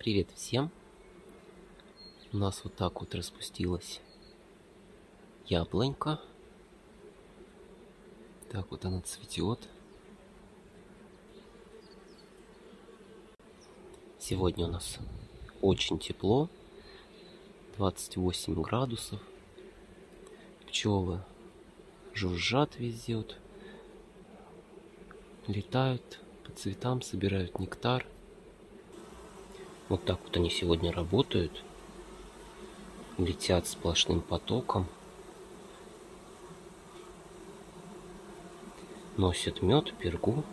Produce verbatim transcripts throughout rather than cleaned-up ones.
Привет всем! У нас вот так вот распустилась яблонька. Так вот она цветет. Сегодня у нас очень тепло, двадцать восемь градусов. Пчелы жужжат везде, вот, летают по цветам, собирают нектар. Вот так вот они сегодня работают, летят сплошным потоком, носят мед, пергу.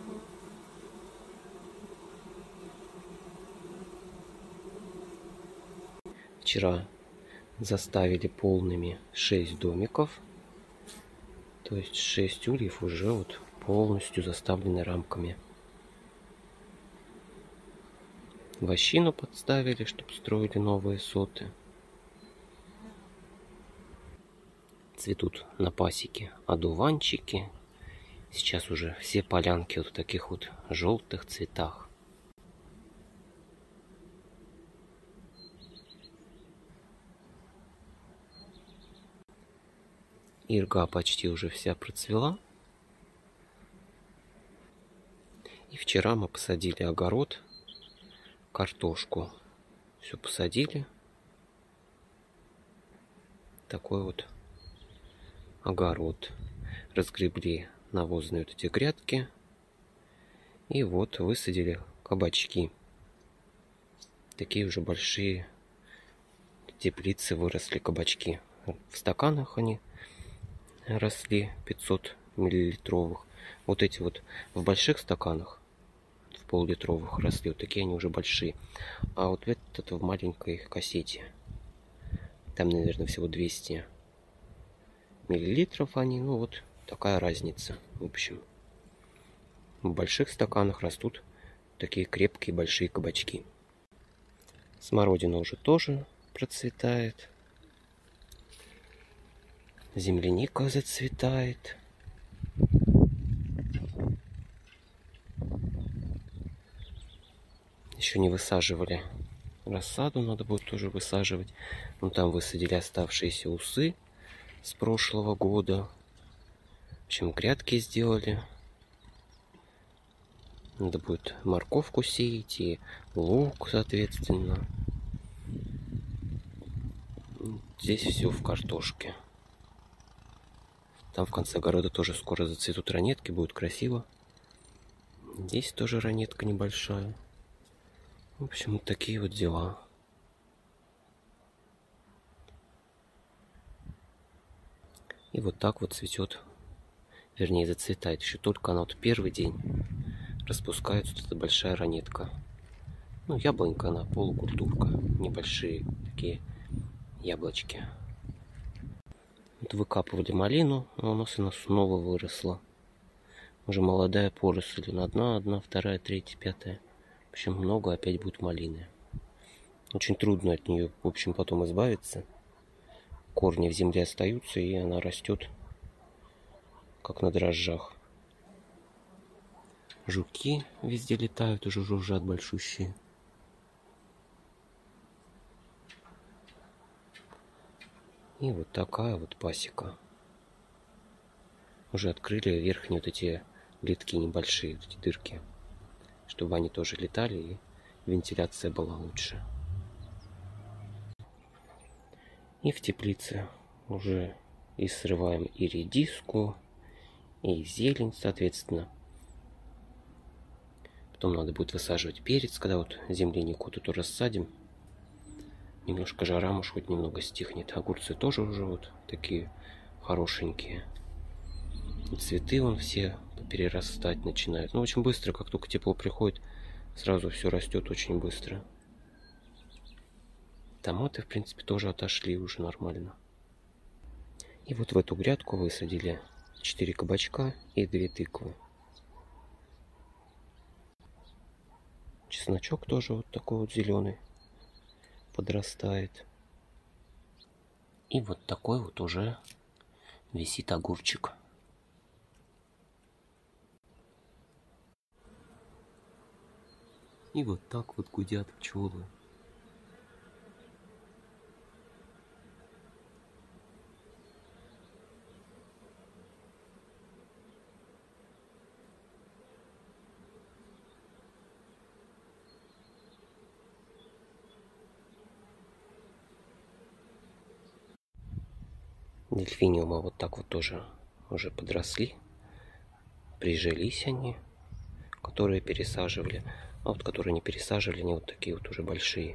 Вчера заставили полными шесть домиков, то есть шесть ульев уже вот полностью заставлены рамками. Вощину подставили, чтобы строили новые соты. Цветут на пасеке одуванчики. Сейчас уже все полянки вот в таких вот желтых цветах. Ирга почти уже вся процвела. И вчера мы посадили огород, картошку. Все посадили. Такой вот огород. Разгребли навозные вот эти грядки. И вот высадили кабачки. Такие уже большие теплицы выросли кабачки. В стаканах они росли пятьсот миллилитровых. Вот эти вот в больших стаканах, в пол-литровых росли. Вот такие они уже большие. А вот этот в маленькой кассете. Там, наверное, всего двести миллилитров они. Ну вот такая разница. В общем, в больших стаканах растут такие крепкие большие кабачки. Смородина уже тоже процветает. Земляника зацветает. Еще не высаживали рассаду, надо будет тоже высаживать. Ну, там высадили оставшиеся усы с прошлого года. В общем, грядки сделали. Надо будет морковку сеять и лук, соответственно. Здесь все в картошке. Там в конце огорода тоже скоро зацветут ранетки, будет красиво. Здесь тоже ранетка небольшая. В общем, вот такие вот дела. И вот так вот цветет, вернее зацветает. Еще только она вот первый день распускается вот эта большая ранетка. Ну, яблонька она, полукультурка. Небольшие такие яблочки. Вот выкапывали малину, а у нас она снова выросла. Уже молодая поросль. Одна, одна, вторая, третья, пятая. В общем, много опять будет малины. Очень трудно от нее, в общем, потом избавиться. Корни в земле остаются, и она растет, как на дрожжах. Жуки везде летают, уже жужжат большущие. И вот такая вот пасека. Уже открыли верхние вот эти литки небольшие, вот эти дырки, чтобы они тоже летали и вентиляция была лучше. И в теплице уже и срываем и редиску, и зелень, соответственно. Потом надо будет высаживать перец, когда вот землянику тут рассадим. Немножко жара, может, хоть немного стихнет. Огурцы тоже уже вот такие хорошенькие. И цветы вон все перерастать начинают. Ну, очень быстро, как только тепло приходит, сразу все растет очень быстро. Томаты, в принципе, тоже отошли уже нормально. И вот в эту грядку высадили четыре кабачка и две тыквы. Чесночок тоже вот такой вот зеленый подрастает. И вот такой вот уже висит огурчик. И вот так вот гудят пчелы. Дельфиниумы вот так вот тоже уже подросли. Прижились они, которые пересаживали. А вот которые не пересаживали, они вот такие вот уже большие.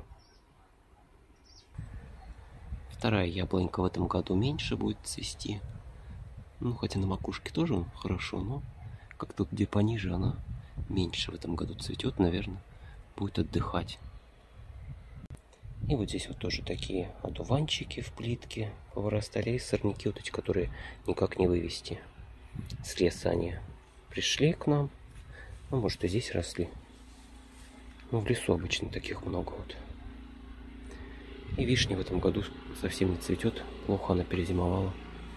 Вторая яблонька в этом году меньше будет цвести. Ну, хотя на макушке тоже хорошо, но как тут где пониже, она меньше в этом году цветет, наверное, будет отдыхать. И вот здесь вот тоже такие одуванчики в плитке повырастали, и сорняки вот эти, которые никак не вывести. С леса они пришли к нам, ну, может, и здесь росли. Ну, в лесу обычно таких много вот. И вишня в этом году совсем не цветет, плохо она перезимовала.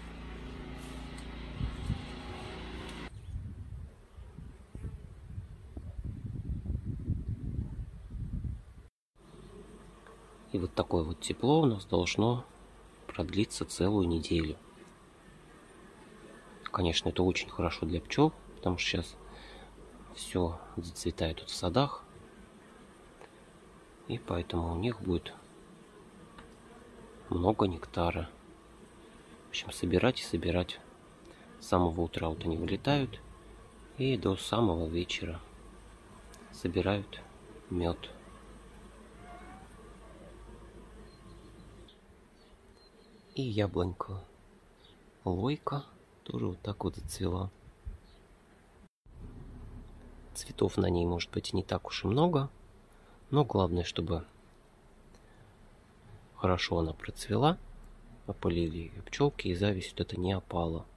И вот такое вот тепло у нас должно продлиться целую неделю. Конечно, это очень хорошо для пчел, потому что сейчас все зацветает тут в садах. И поэтому у них будет много нектара. В общем, собирать и собирать. С самого утра вот они вылетают и до самого вечера собирают мед. И яблонька лойка тоже вот так вот зацвела. Цветов на ней может быть не так уж и много, но главное, чтобы хорошо она процвела, опылили ее пчелки, и зависть вот это не опала.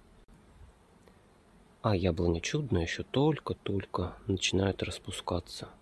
А яблоня чудная еще только-только начинает распускаться.